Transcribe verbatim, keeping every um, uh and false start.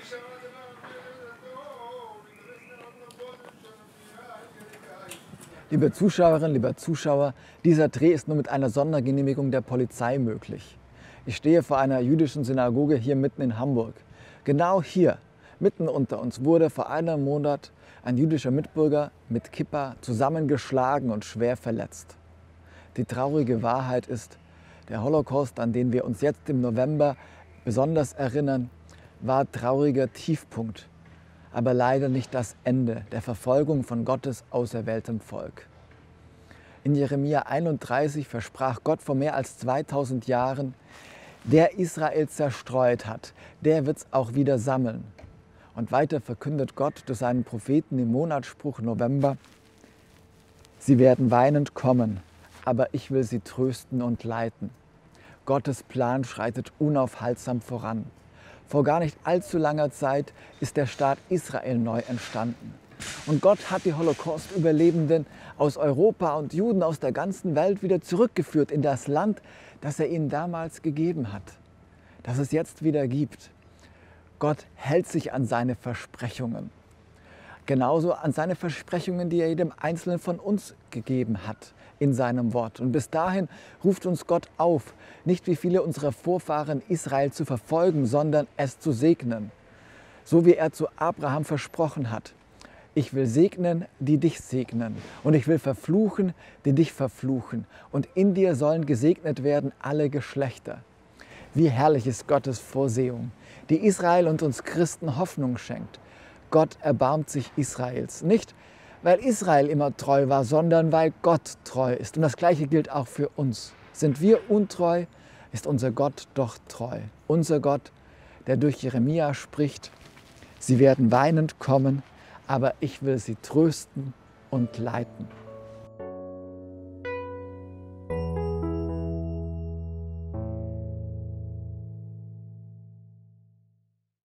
Liebe Zuschauerinnen, lieber Zuschauer, dieser Dreh ist nur mit einer Sondergenehmigung der Polizei möglich. Ich stehe vor einer jüdischen Synagoge hier mitten in Hamburg. Genau hier, mitten unter uns, wurde vor einem Monat ein jüdischer Mitbürger mit Kippa zusammengeschlagen und schwer verletzt. Die traurige Wahrheit ist, der Holocaust, an den wir uns jetzt im November besonders erinnern, war trauriger Tiefpunkt, aber leider nicht das Ende der Verfolgung von Gottes auserwähltem Volk. In Jeremia einunddreißig versprach Gott vor mehr als zweitausend Jahren, der Israel zerstreut hat, der wird es auch wieder sammeln. Und weiter verkündet Gott durch seinen Propheten im Monatsspruch November, sie werden weinend kommen, aber ich will sie trösten und leiten. Gottes Plan schreitet unaufhaltsam voran. Vor gar nicht allzu langer Zeit ist der Staat Israel neu entstanden. Und Gott hat die Holocaust-Überlebenden aus Europa und Juden aus der ganzen Welt wieder zurückgeführt in das Land, das er ihnen damals gegeben hat, das es jetzt wieder gibt. Gott hält sich an seine Versprechungen. Genauso an seine Versprechungen, die er jedem Einzelnen von uns gegeben hat in seinem Wort. Und bis dahin ruft uns Gott auf, nicht wie viele unserer Vorfahren Israel zu verfolgen, sondern es zu segnen. So wie er zu Abraham versprochen hat. Ich will segnen, die dich segnen. Und ich will verfluchen, die dich verfluchen. Und in dir sollen gesegnet werden alle Geschlechter. Wie herrlich ist Gottes Vorsehung, die Israel und uns Christen Hoffnung schenkt. Gott erbarmt sich Israels. Nicht, weil Israel immer treu war, sondern weil Gott treu ist. Und das Gleiche gilt auch für uns. Sind wir untreu, ist unser Gott doch treu. Unser Gott, der durch Jeremia spricht, sie werden weinend kommen, aber ich will sie trösten und leiten.